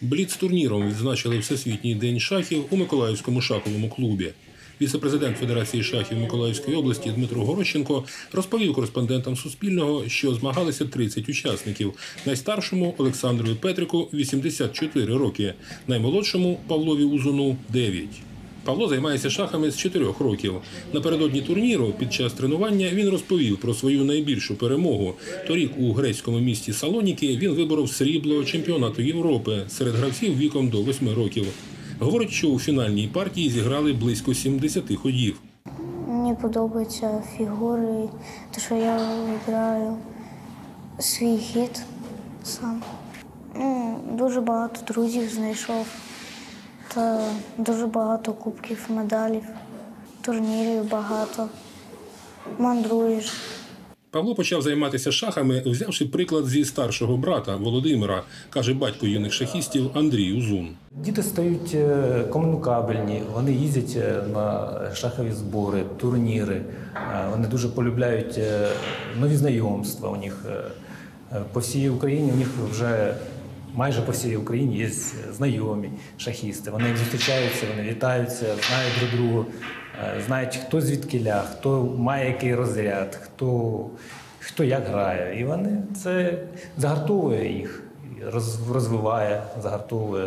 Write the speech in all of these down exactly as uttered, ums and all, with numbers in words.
Бліц-турніром відзначили Всесвітній день шахів у Миколаївському шаховому клубі. Віце-президент Федерації шахів Миколаївської області Дмитро Горощенко розповів кореспондентам Суспільного, що змагалися тридцять учасників. Найстаршому – Олександрові Петрику – вісімдесят чотири роки, наймолодшому – Павлові Узуну – дев'ять. Павло займається шахами з чотирьох років. Напередодні турніру під час тренування він розповів про свою найбільшу перемогу. Торік у грецькому місті Салоніки він виборов срібло чемпіонату Європи серед гравців віком до восьми років. Говорить, що у фінальній партії зіграли близько сімдесяти ходів. Мені подобаються фігури, те, що я вибираю свій хід сам. Ну, дуже багато друзів знайшов та дуже багато кубків, медалів, турнірів багато, мандруєш. Павло почав займатися шахами, взявши приклад зі старшого брата Володимира, каже батько юних шахістів Андрій Узун. Діти стають комунікабельні, вони їздять на шахові збори, турніри, вони дуже полюбляють нові знайомства у них. По всій Україні у них вже майже по всій Україні є знайомі шахісти. Вони зустрічаються, вони вітаються, знають друг другу, знають, хто звідкіля, хто має який розряд, хто, хто як грає. І вони це загартовує їх, розвиває, загартовує.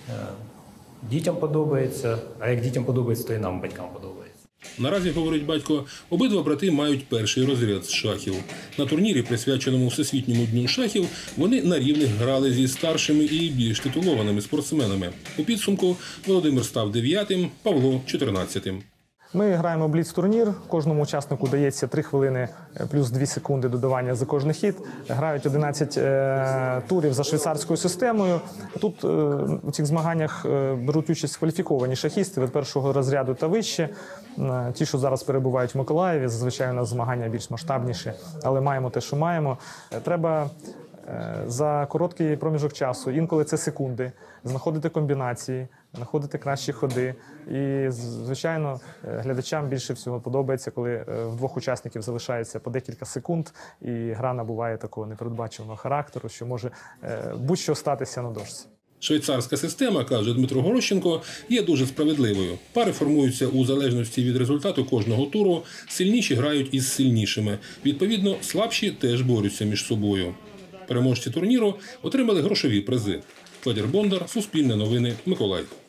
Дітям подобається, а як дітям подобається, то і нам, батькам, подобається. Наразі, говорить батько, обидва брати мають перший розряд з шахів. На турнірі, присвяченому Всесвітньому дню шахів, вони на рівних грали зі старшими і більш титулованими спортсменами. У підсумку Володимир став дев'ятим, Павло – чотирнадцятим. Ми граємо бліц-турнір, кожному учаснику дається три хвилини плюс дві секунди додавання за кожний хід. Грають одинадцять е, турів за швейцарською системою. Тут е, у цих змаганнях е, беруть участь кваліфіковані шахісти від першого розряду та вище. Е, ті, що зараз перебувають в Миколаєві, зазвичай у нас змагання більш масштабніші, але маємо те, що маємо. Е, треба за короткий проміжок часу, інколи це секунди, знаходити комбінації, знаходити кращі ходи. І, звичайно, глядачам більше всього подобається, коли в двох учасників залишається по декілька секунд, і гра набуває такого непередбаченого характеру, що може будь-що статися на дошці. Швейцарська система, каже Дмитро Горощенко, є дуже справедливою. Пари формуються у залежності від результату кожного туру, сильніші грають із сильнішими. Відповідно, слабші теж борються між собою. Переможці турніру отримали грошові призи. Федір Бондар, Суспільне новини, Миколаїв.